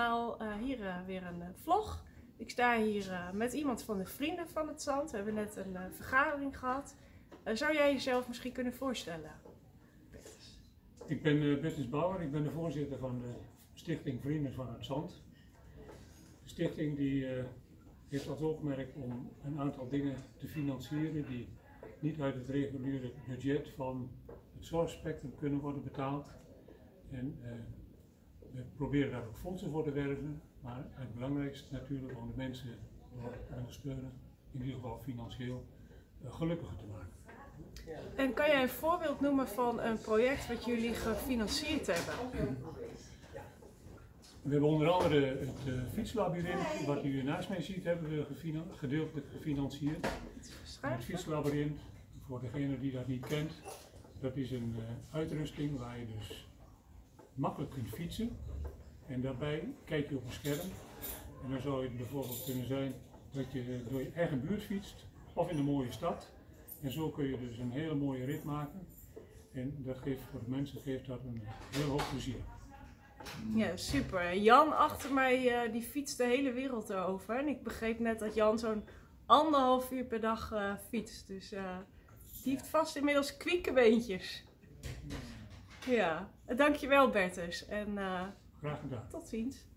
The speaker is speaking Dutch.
allemaal, hier weer een vlog. Ik sta hier met iemand van de Vrienden van het Zand. We hebben net een vergadering gehad. Zou jij jezelf misschien kunnen voorstellen? Ik ben Bertus Bauer, ik ben de voorzitter van de Stichting Vrienden van het Zand. De stichting die, heeft als oogmerk om een aantal dingen te financieren die niet uit het reguliere budget van het zorgspectrum kunnen worden betaald. En we proberen daar ook fondsen voor te werven, maar het belangrijkste natuurlijk om de mensen te ondersteunen, in ieder geval financieel, gelukkiger te maken. En kan jij een voorbeeld noemen van een project wat jullie gefinancierd hebben? We hebben onder andere het fietslabyrinth, wat u hier naast mij ziet, hebben we gedeeltelijk gefinancierd. Het fietslabyrinth, voor degene die dat niet kent, dat is een uitrusting waar je dus makkelijk kunt fietsen. En daarbij kijk je op een scherm. En dan zou het bijvoorbeeld kunnen zijn dat je door je eigen buurt fietst of in een mooie stad. En zo kun je dus een hele mooie rit maken. En dat geeft voor de mensen een heel hoop plezier. Ja, super. Jan achter mij die fietst de hele wereld over. En ik begreep net dat Jan zo'n 1,5 uur per dag fietst. Dus die heeft vast inmiddels kwieke beentjes. Ja, dankjewel Bertus. En graag gedaan. Tot ziens.